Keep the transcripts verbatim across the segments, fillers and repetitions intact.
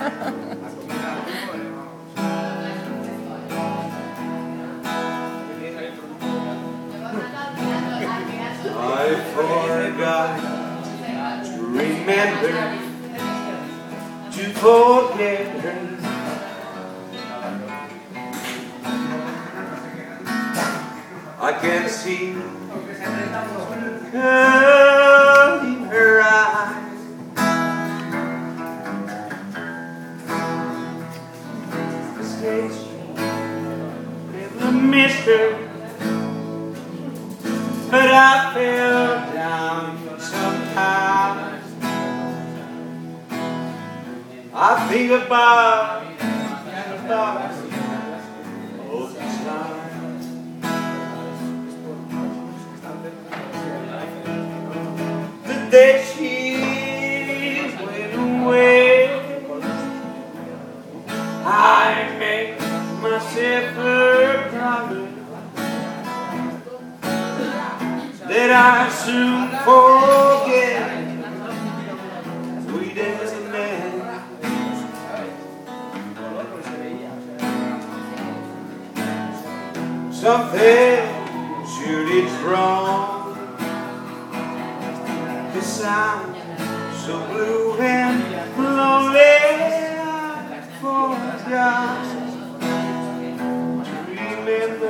I forgot to remember to forget her. I can see her in her eyes. The stage never missed her, but I fell down somehow. I think about, about all the time. The day she went away, I made myself a promise that I soon forget, sweet as a man. Something sure is wrong, 'cause I'm so blue and lonely. I forgot to remember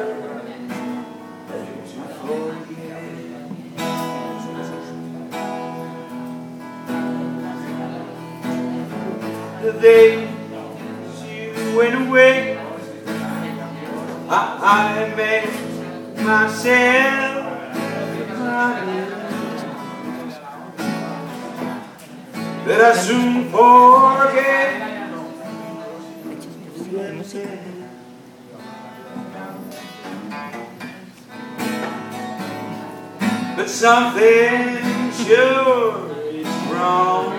to forget. The day she went away, I, I made myself promise that I soon forget. But something sure is wrong,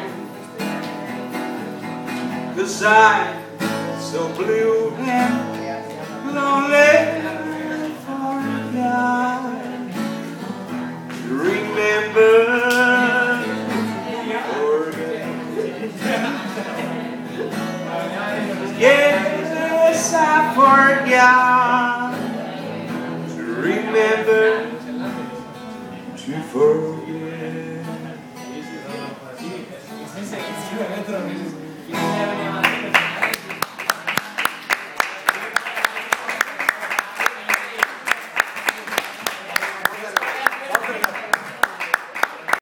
'cause I'm so blue and lonely. Forgot to remember, forget. Yes, I forgot to remember, to forget.